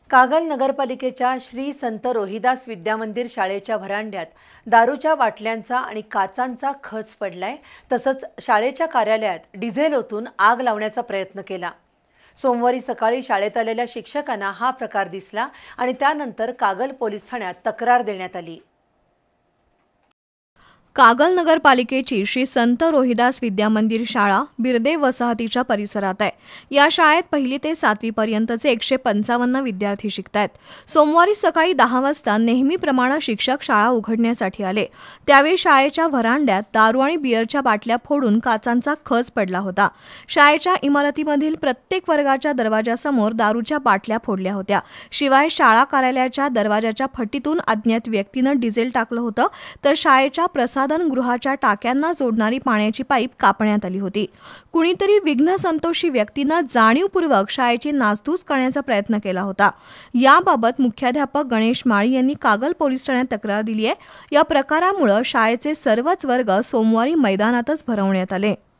कागल नगरपालिकेच्या श्री संत रोहिदास विद्यामंदिर शाळेच्या व्हरांड्यात दारूच्या बाटल्यांचा आणि काचांचा खच पडलाय। तसंच शाळेच्या कार्यालयात डिझेल ओतून आग लावण्याचा प्रयत्न केला। सोमवारी सकाळी शाळेत आलेल्या शिक्षकांना हा प्रकार दिसला आणि त्यानंतर कागल पोलीस ठाण्यात तक्रार देण्यात आली। कागल नगरपालिकेची श्री संत रोहिदास विद्यामंदिर शाळा बिर्दे वसाहतीच्या परिसरात आहे। या शाळेत 1ली ते 7वी पर्यंतचे 155 विद्यार्थी शिकतात। सोमवारी सकाळी 10 वाजता नेहमीप्रमाणे शिक्षक शाळा उघडण्यासाठी आले। त्यावेळी शाळेच्या व्हरांड्यात दारू आणि बिअरच्या बाटल्या फोडून काचांचा खच पडला होता। शाळेच्या इमारतीमधील प्रत्येक वर्गाच्या दरवाजासमोर दारूच्या बाटल्या फोडल्या होत्या। शिवाय शाळा कार्यालयाच्या दरवाजाच्या फटीतून अज्ञात व्यक्तीने डिझेल टाकलं होतं, तर शाळेच्या गृहाच्या टाक्यांना जोडणारी पाण्याची पाईप कापण्यात आली होती। कुणीतरी विघ्न संतोषी व्यक्तीने जाणीवपूर्वक शाळेची नासधूस करण्याचा प्रयत्न केला होता। याबाबत मुख्याध्यापक गणेश माळी यांनी कागल पोलीस ठाण्यात तक्रार दिली आहे। या प्रकारामुळे शाळेचे सर्वच वर्ग सोमवारी मैदानातच भरवण्यात आले।